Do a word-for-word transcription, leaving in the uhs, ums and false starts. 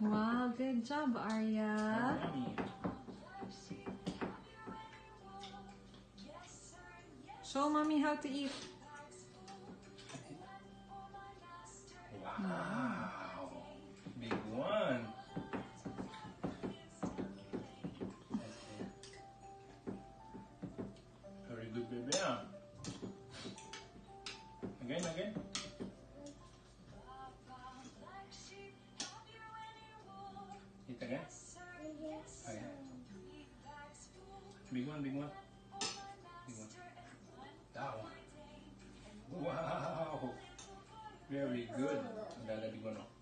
Wow, good job, Arya. Yummy. Show mommy how to eat. Wow. Big one. Very good, baby. Huh? Again, again. Eat again. Again. Big one, big one. Big one. That one. Wow. Very good. Another big one.